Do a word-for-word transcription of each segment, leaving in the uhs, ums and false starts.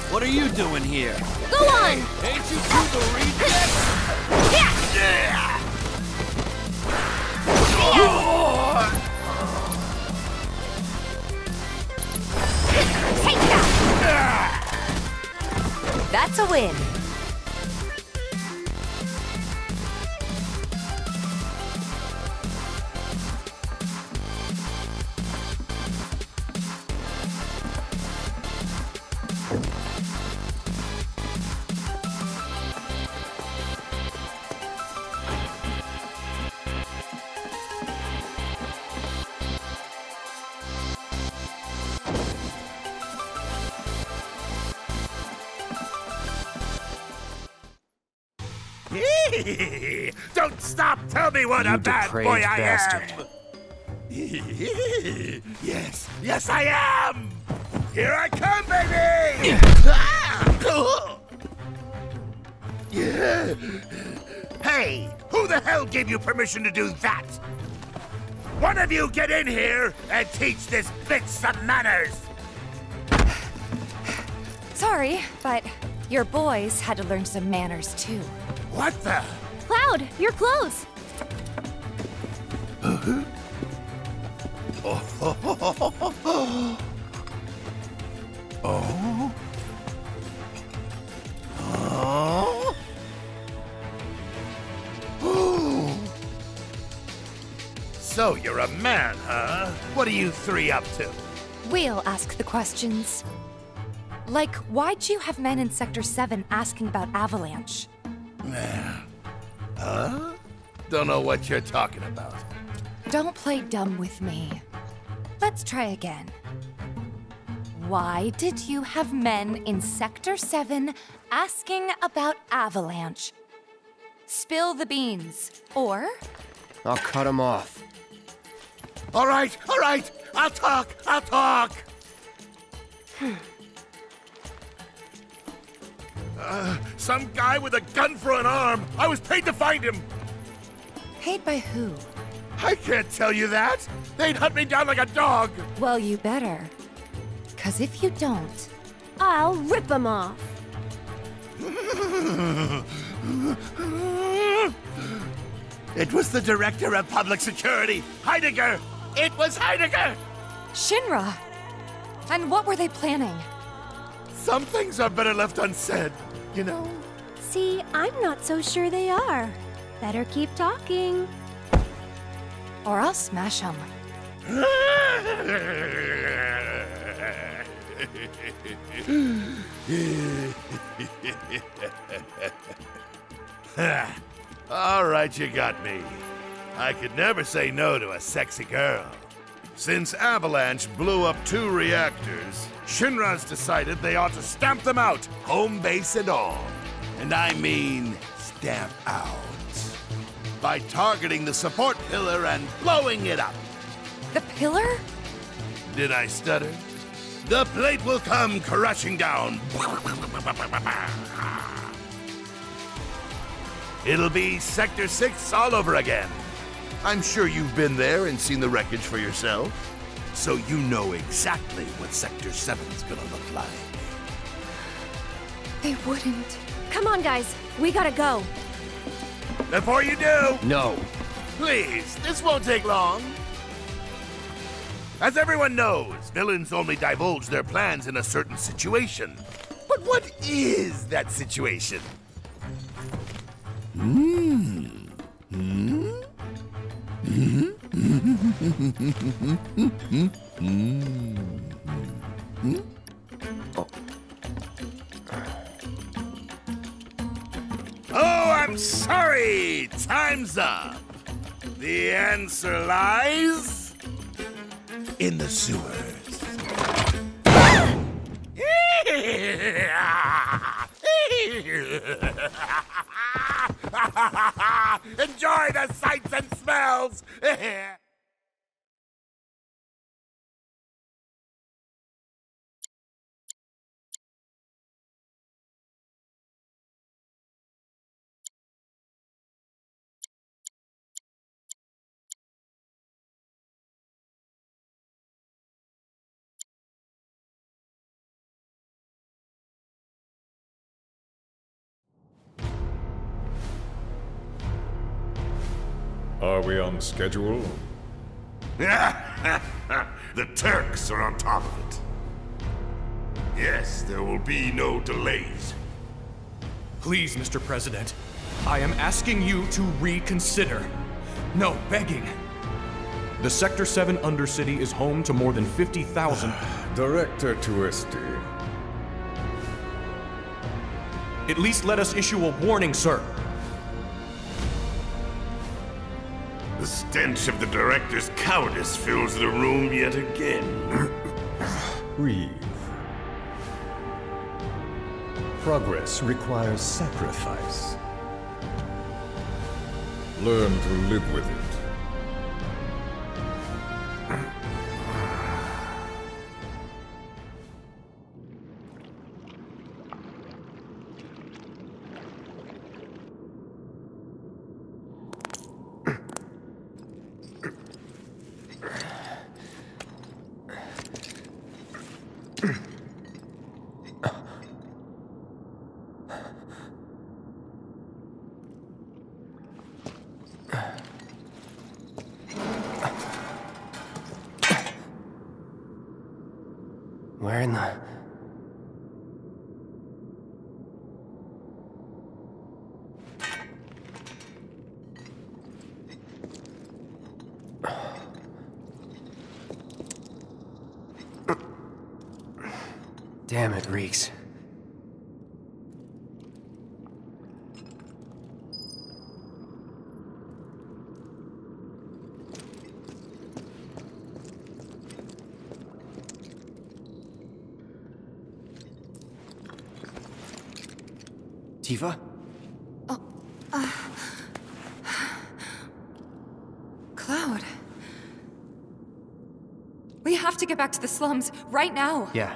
What are you doing here? Go on! Hey, ain't you two the rejects? Yeah! Take that! That's a win. Don't stop! Tell me what You a bad depraved boy I bastard. am! Yes, yes I am! Here I come, baby! Hey, who the hell gave you permission to do that? One of you get in here and teach this bitch some manners! Sorry, but your boys had to learn some manners too. What the? Cloud, your clothes! Oh. Oh. Oh. Oh. So you're a man, huh? What are you three up to? We'll ask the questions. Like, why'd you have men in Sector seven asking about Avalanche? Huh? Don't know what you're talking about. Don't play dumb with me. Let's try again. Why did you have men in Sector seven asking about Avalanche? Spill the beans. Or... I'll cut him off. All right, all right. I'll talk, I'll talk. uh, some guy with a gun for an arm. I was paid to find him. Paid by who? I can't tell you that. They'd hunt me down like a dog. Well, you better. 'Cause if you don't, I'll rip him off. It was the Director of Public Security, Heidegger. It was Heidegger. Shinra! And what were they planning? Some things are better left unsaid, you know? See, I'm not so sure they are. Better keep talking. Or I'll smash them. All right, you got me. I could never say no to a sexy girl. Since Avalanche blew up two reactors, Shinra's decided they ought to stamp them out, home base and all. And I mean stamp out. By targeting the support pillar and blowing it up. The pillar? Did I stutter? The plate will come crashing down. It'll be Sector six all over again. I'm sure you've been there and seen the wreckage for yourself, so you know exactly what Sector seven's gonna look like. They wouldn't. Come on, guys. We gotta go. Before you do, No. please, this won't take long. As everyone knows, villains only divulge their plans in a certain situation. But what is that situation? Hmm. Hmm? Hmm? Hmm? Oh. Oh, I'm sorry! Time's up! The answer lies in the sewers. Enjoy the sights and smells! Are we on schedule? The Turks are on top of it. Yes, there will be no delays. Please, Mister President, I am asking you to reconsider. No, begging. The Sector seven Undercity is home to more than fifty thousand... Director Twisty. At least let us issue a warning, sir. The stench of the Director's cowardice fills the room yet again. Breathe. Progress requires sacrifice. Learn to live with it. Where in the... Damn, it reeks. Tifa? Oh, uh... Cloud. We have to get back to the slums, right now! Yeah.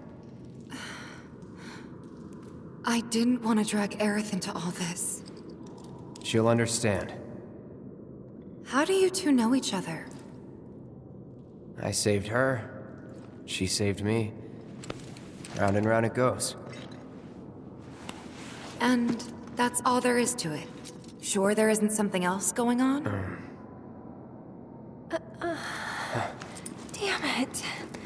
I didn't want to drag Aerith into all this. She'll understand. How do you two know each other? I saved her. She saved me. Round and round it goes. And that's all there is to it? Sure there isn't something else going on? Um. Uh, uh, damn it.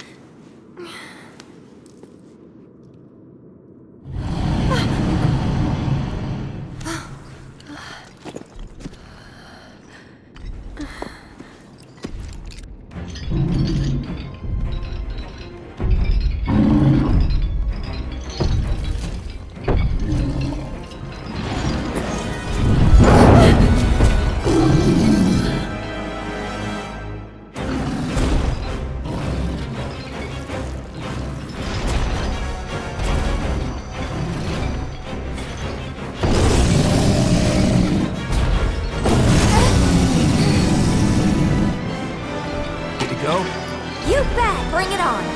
You bet! Bring it on!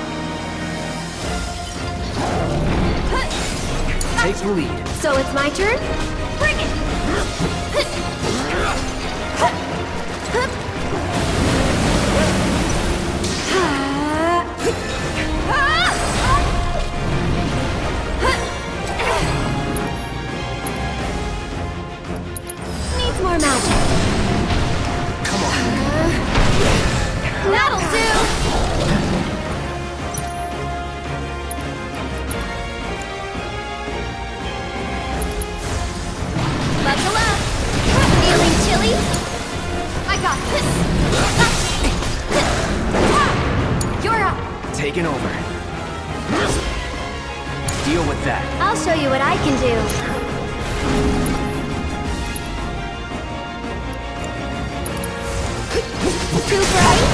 Take the lead. So it's my turn? Bring it! Needs more magic. Come on. That'll do! Buckle up! Feeling chilly? I got this! You're up! Taking over. Deal with that. I'll show you what I can do. Too bright?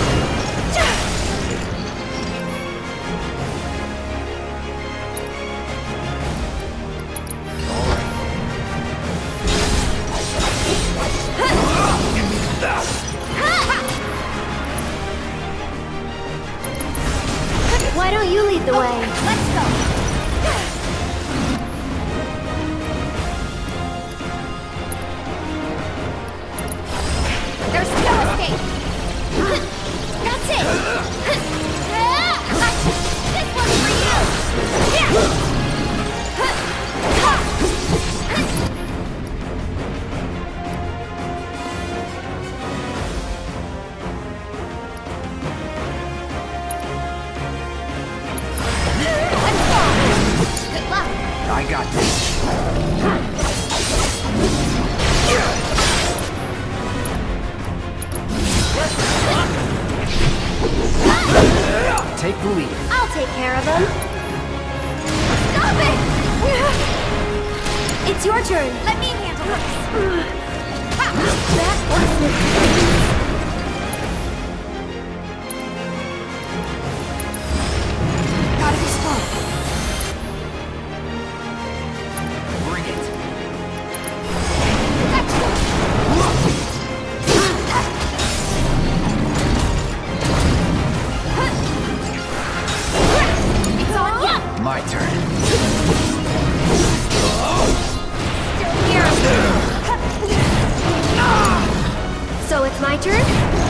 Why don't you lead the way? Let's go! There's no escape! That's it! This one's for you! I got this. Take the lead. I'll take care of them. Stop it! It's your turn. Let me handle this. That wasn't... Gotta be slow. Bring it. It's on you. My turn. Still here. So it's my turn?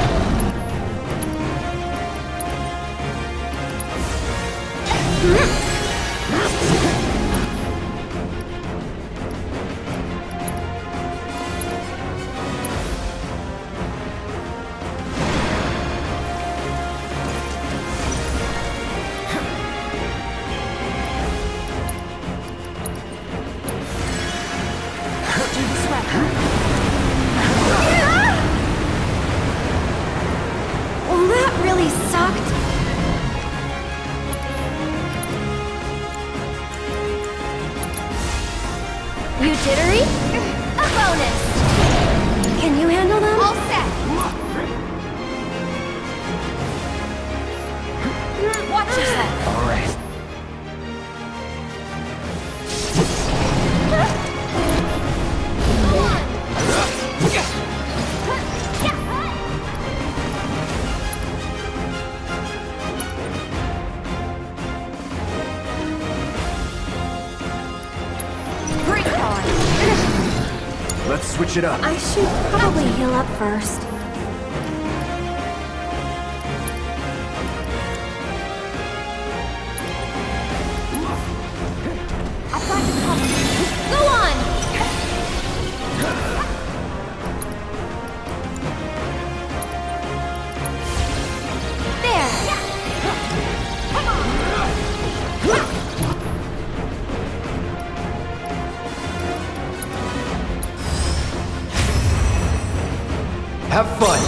Well, that really sucked. You jittery? A bonus. Can you handle them? All set. Watch yourself. All right. Bring it on. Let's switch it up. I should probably heal up first. I've got you covered. Go on! There. Come on. Have fun.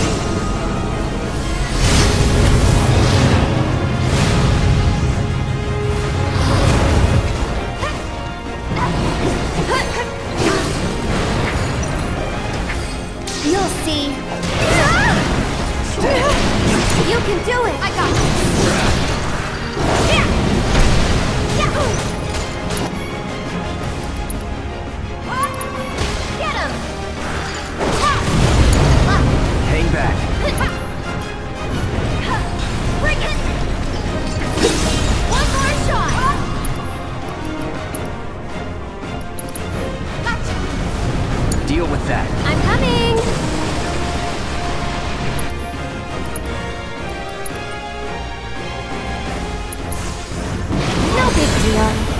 You'll see. You can do it! I got you. Get him! Hang back. Bring it! One more shot! Gotcha. Deal with that. I'm coming! No big deal.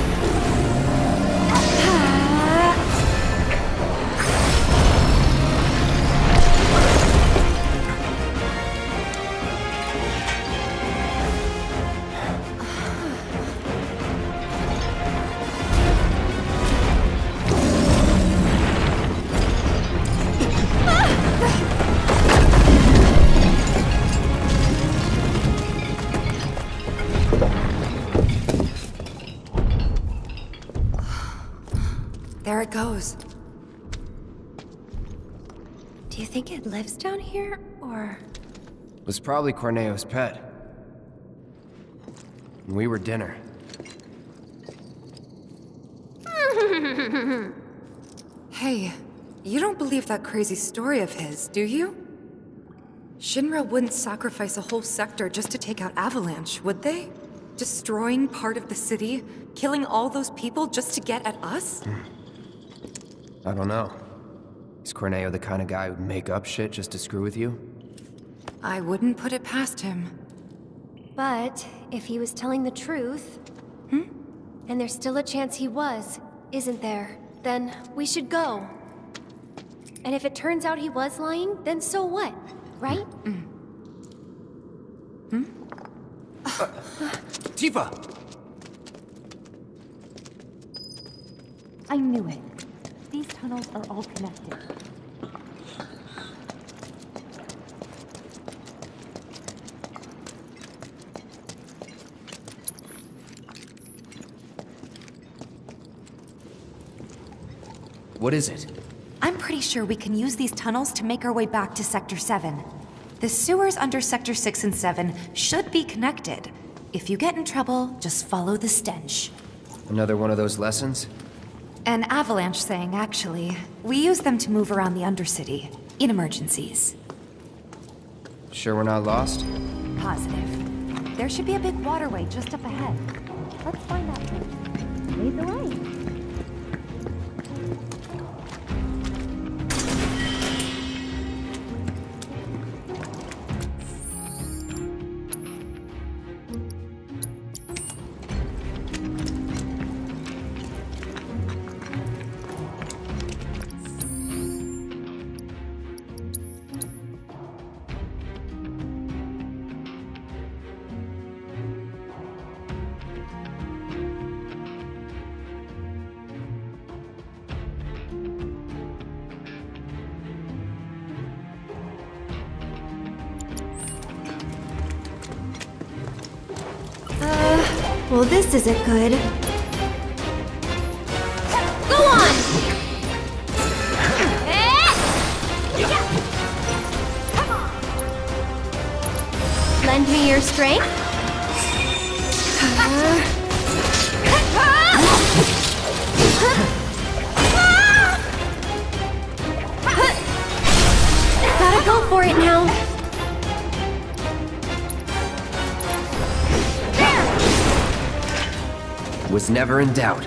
There it goes. Do you think it lives down here, or...? Was probably Corneo's pet. And we were dinner. Hey, you don't believe that crazy story of his, do you? Shinra wouldn't sacrifice a whole sector just to take out Avalanche, would they? Destroying part of the city, killing all those people just to get at us? I don't know. Is Corneo the kind of guy who'd make up shit just to screw with you? I wouldn't put it past him. But if he was telling the truth... Hmm? And there's still a chance he was, isn't there? Then we should go. And if it turns out he was lying, then so what? Right? Mm. Hmm? Uh, Tifa! I knew it. These tunnels are all connected. What is it? I'm pretty sure we can use these tunnels to make our way back to Sector seven. The sewers under Sector six and seven should be connected. If you get in trouble, just follow the stench. Another one of those lessons? An avalanche thing, actually. We use them to move around the Undercity, in emergencies. Sure we're not lost? Positive. There should be a big waterway just up ahead. Let's find that place. Lead the way. Well, this isn't good. Go on! Lend me your strength? Gotta go for it now. Was never in doubt.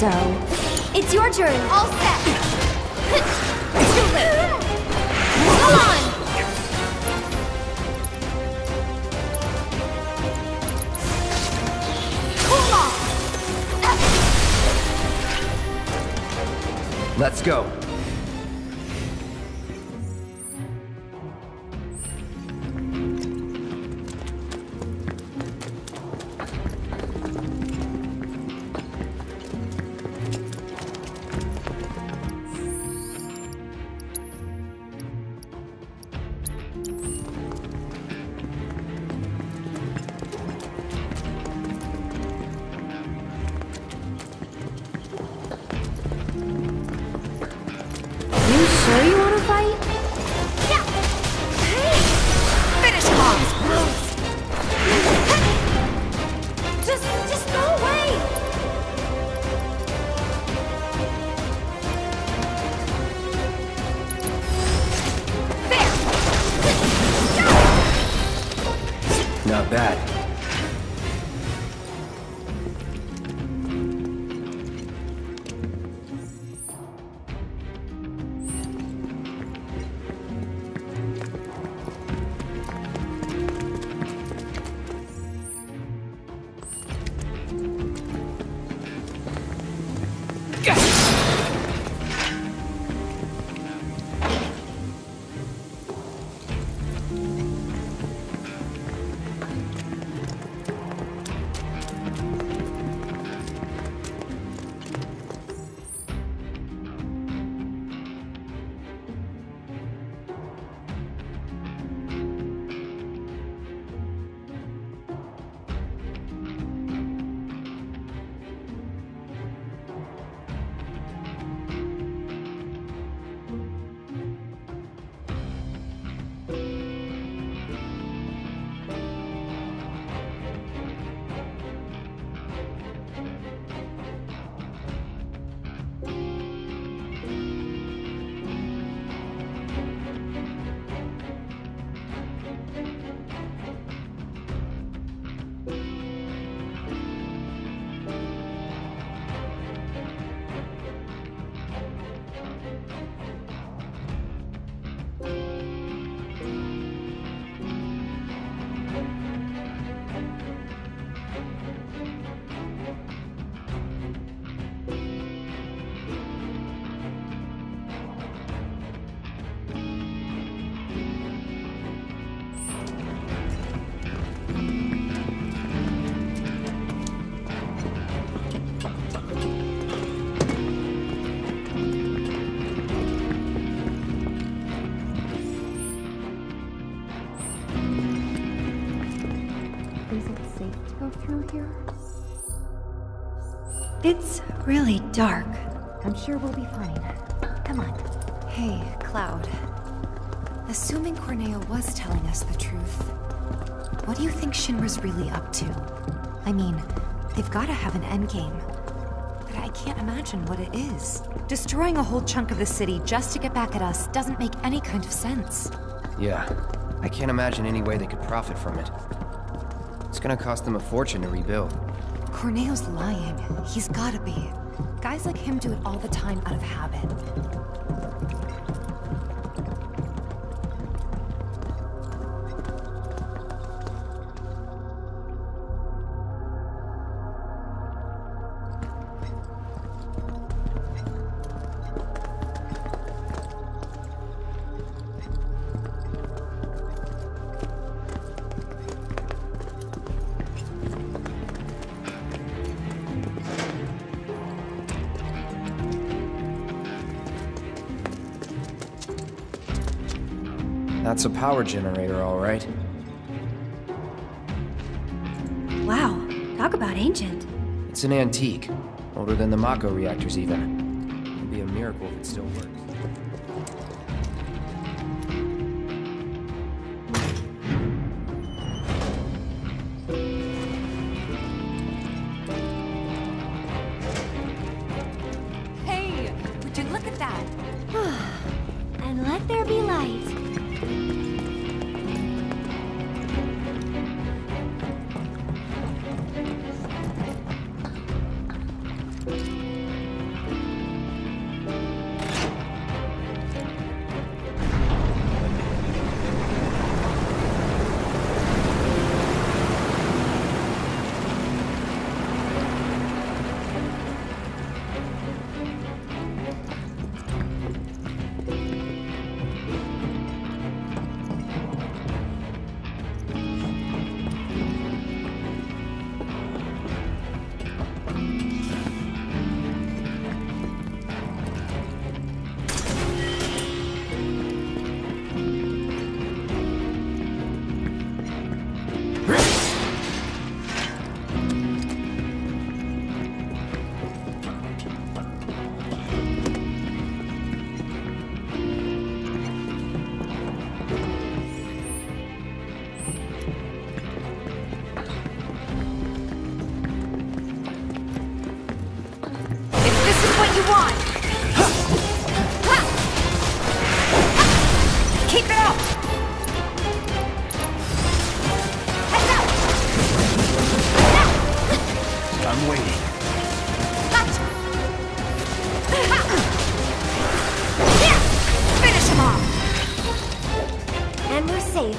So, it's your turn. All set. Too late. Come on. Cool off. Let's go. You sure you want to fight? Yeah. Finish him off! Just, just go away. Not bad. It's really dark. I'm sure we'll be fine. Come on. Hey, Cloud. Assuming Corneo was telling us the truth, what do you think Shinra's really up to? I mean, they've gotta have an endgame. But I can't imagine what it is. Destroying a whole chunk of the city just to get back at us doesn't make any kind of sense. Yeah, I can't imagine any way they could profit from it. It's gonna cost them a fortune to rebuild. Corneo's lying. He's gotta be. Guys like him do it all the time out of habit. That's a power generator, all right. Wow, talk about ancient. It's an antique. Older than the Mako reactors, even. It'd be a miracle if it still works. Hey! Would you look at that? And let there be light. on! Keep it up! Heads up! I'm waiting. Gotcha! Finish him off! And we're safe.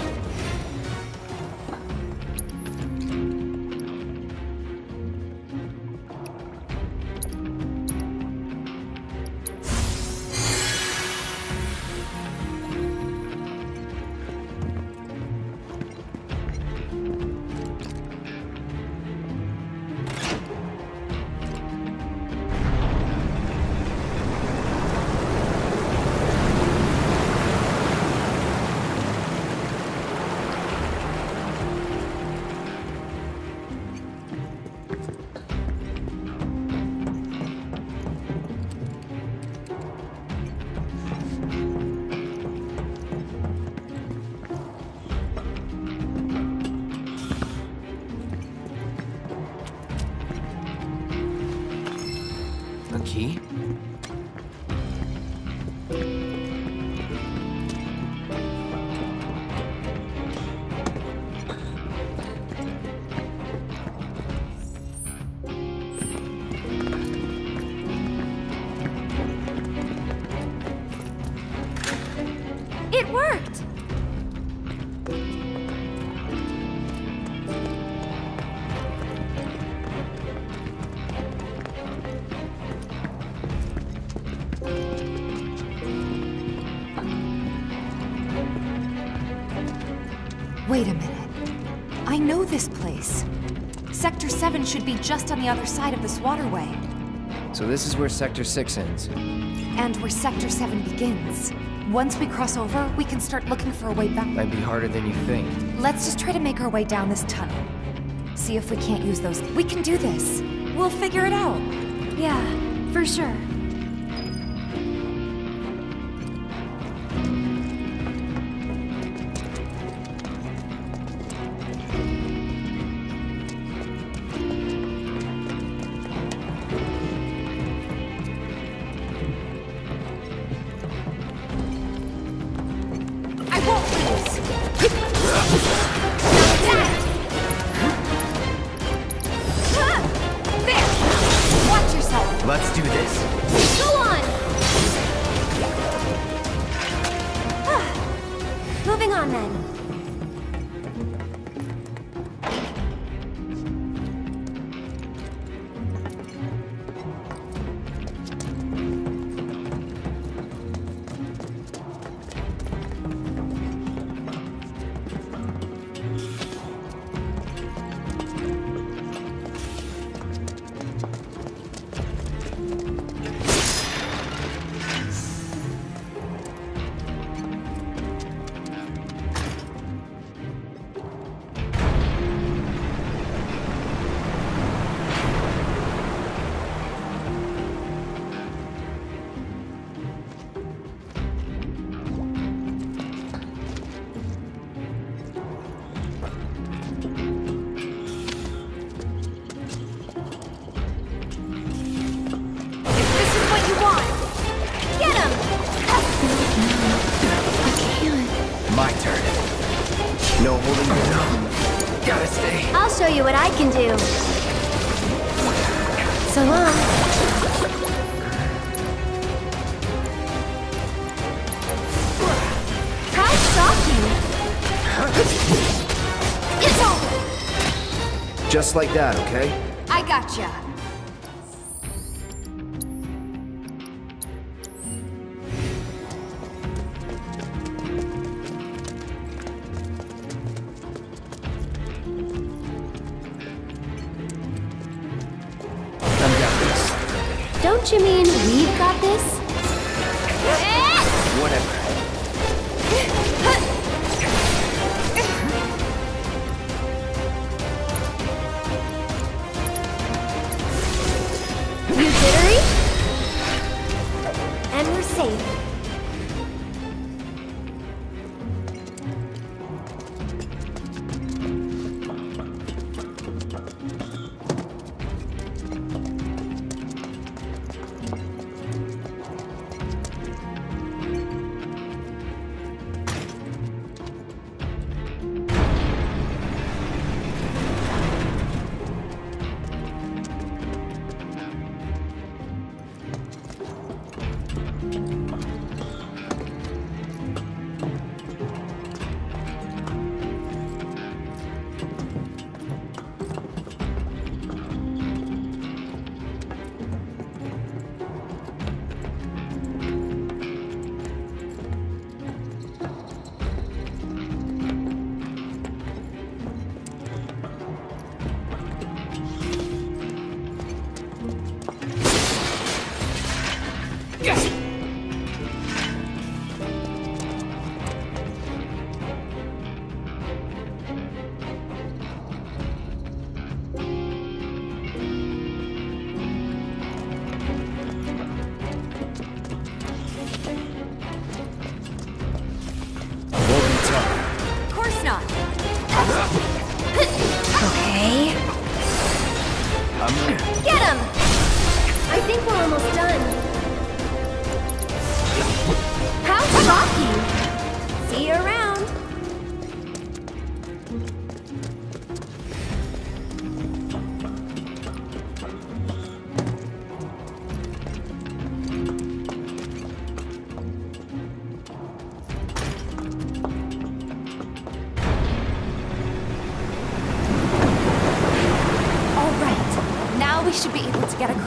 A key? It worked! Wait a minute. I know this place. Sector seven should be just on the other side of this waterway. So this is where Sector six ends. And where Sector seven begins. Once we cross over, we can start looking for a way back. Might be harder than you think. Let's just try to make our way down this tunnel. See if we can't use those. We can do this. We'll figure it out. Yeah, for sure. I won't lose. There. Watch yourself. Let's do this. Go on! Moving on then. My turn. No holding back. Gotta stay. I'll show you what I can do. So long. Try stalking. It's over. Just like that, okay? I gotcha. Don't you mean we've got this? Whatever. You jittery? And we're safe.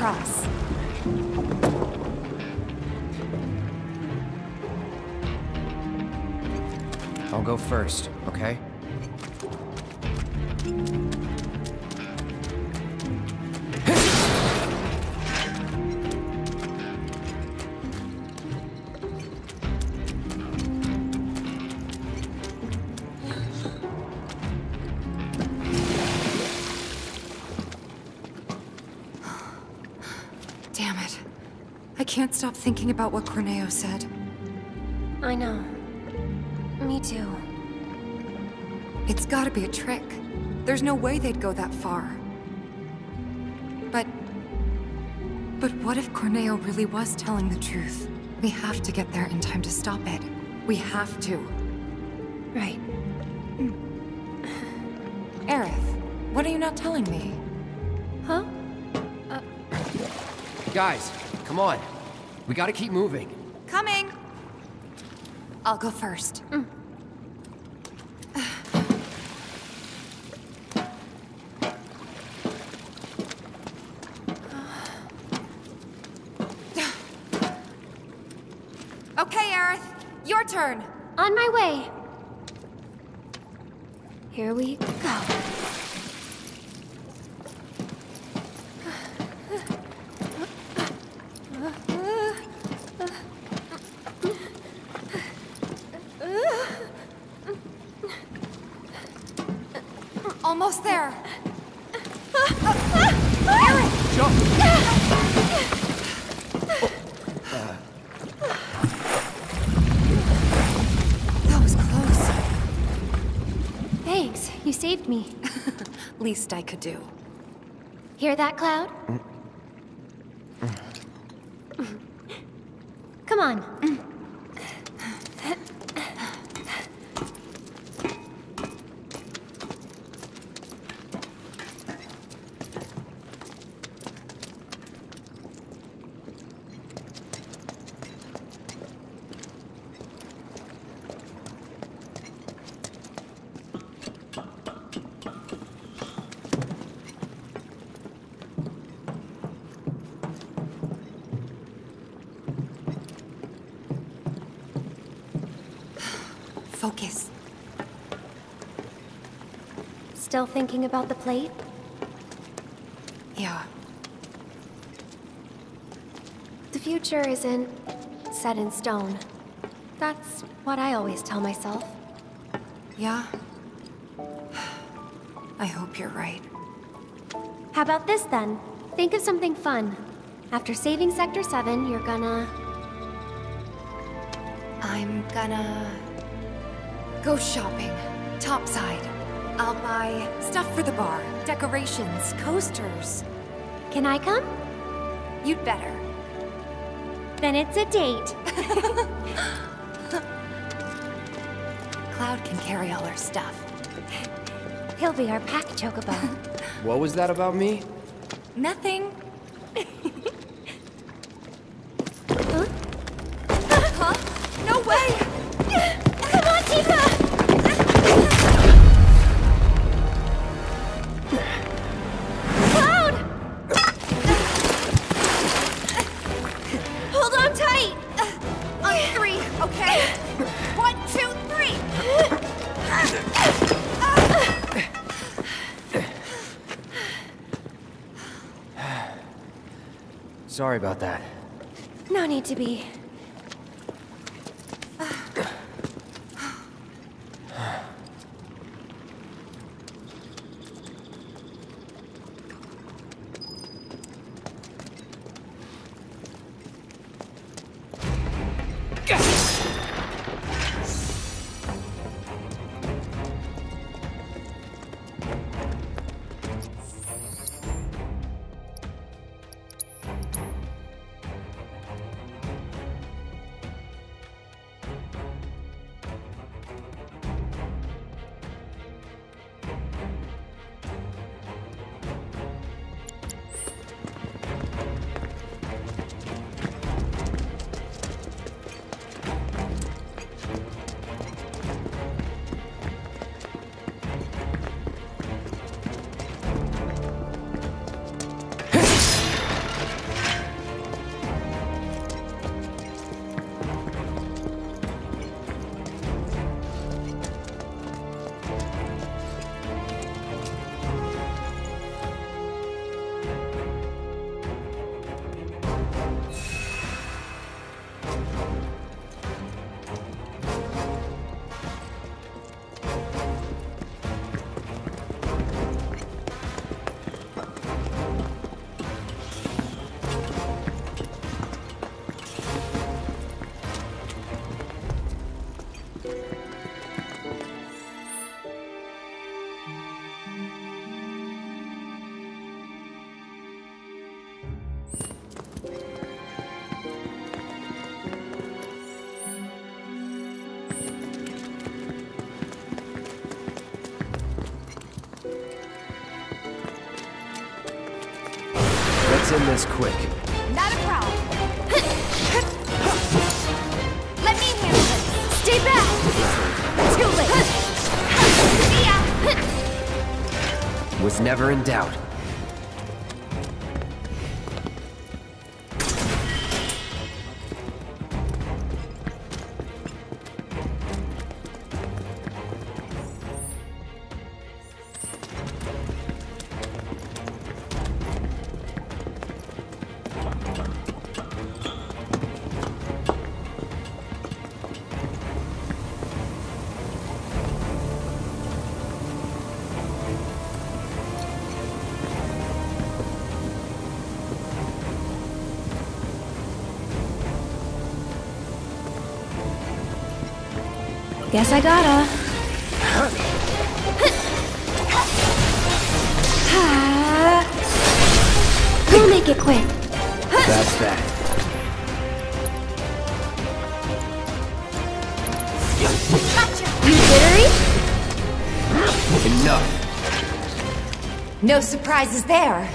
across. I'll go first, okay? Damn it. I can't stop thinking about what Corneo said. I know. Me too. It's gotta be a trick. There's no way they'd go that far. But... But what if Corneo really was telling the truth? We have to get there in time to stop it. We have to. Right. Aerith, what are you not telling me? Huh? Guys, come on. We gotta keep moving. Coming! I'll go first. Mm. Okay, Aerith. Your turn. On my way. Here we go. Almost there. That was close. Thanks, you saved me. Least I could do. Hear that, Cloud? Come on. Focus. Still thinking about the plate? Yeah. The future isn't set in stone. That's what I always tell myself. Yeah? I hope you're right. How about this then? Think of something fun. After saving Sector seven, you're gonna... I'm gonna... go shopping. Topside. I'll buy stuff for the bar. Decorations, coasters. Can I come? You'd better. Then it's a date. Cloud can carry all our stuff. He'll be our pack chocobo. What was that about me? Nothing. Huh? Huh? No way! Come on, Tifa! Cloud! Hold on tight! On three, okay? One, two, three! Sorry about that. No need to be. Let's end this quick. Not a problem. Let me handle this. Stay back. Too late. See ya. Was never in doubt. Guess I gotta. We'll make it quick. That's that. You jittery? Enough. No surprises there.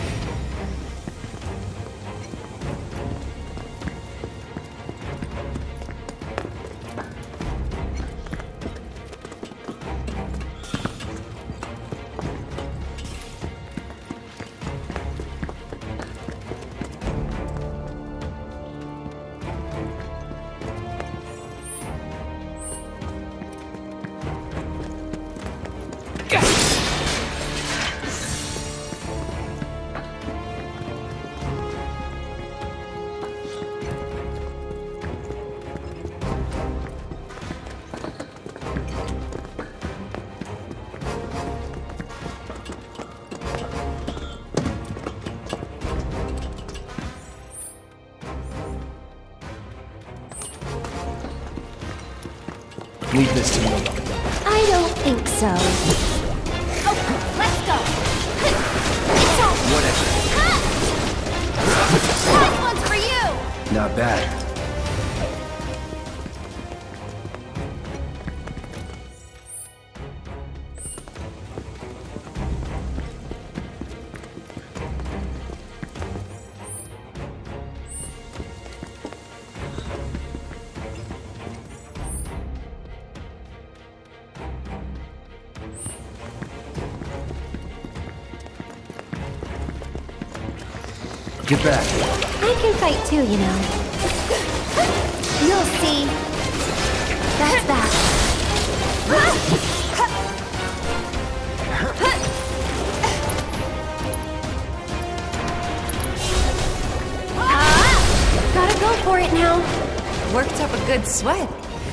Leave this to me. I don't think so. Okay, let's go. It's all Whatever. This one's for you. Not bad. Get back. I can fight too, you know. You'll see. That's that. Gotta go for it now. Worked up a good sweat.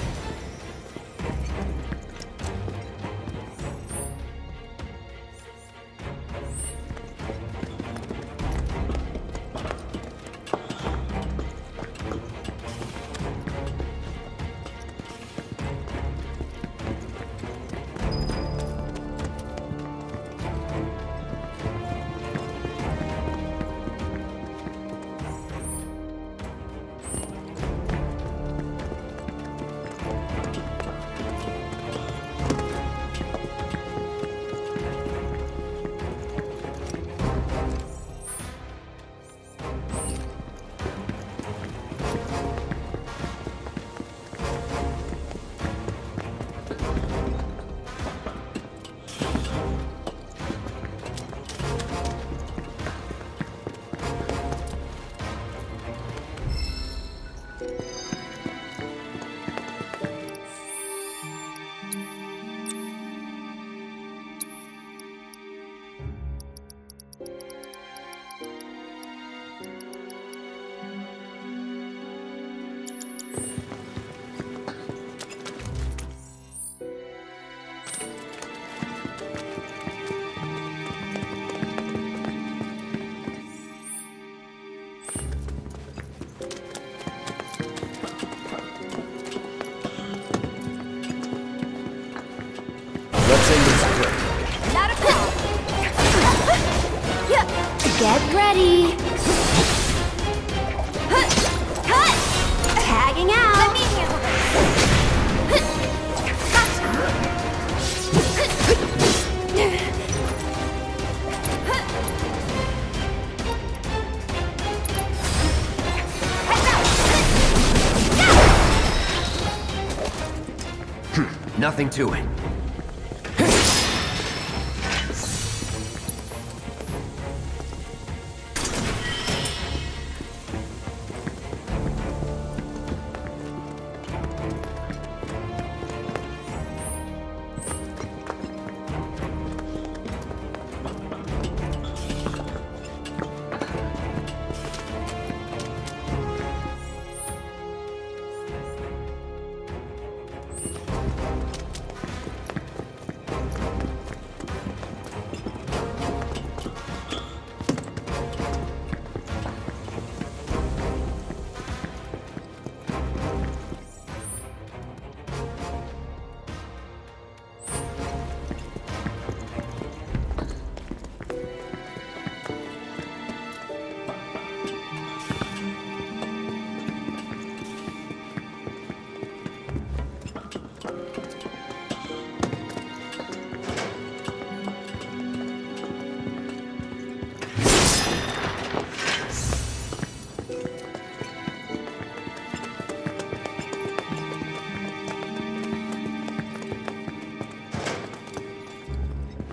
Let's end this quick. Not a problem. Get ready. Tagging out. Let me handle this. nothing to it.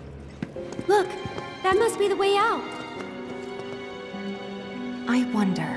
Look, that must be the way out. I wonder,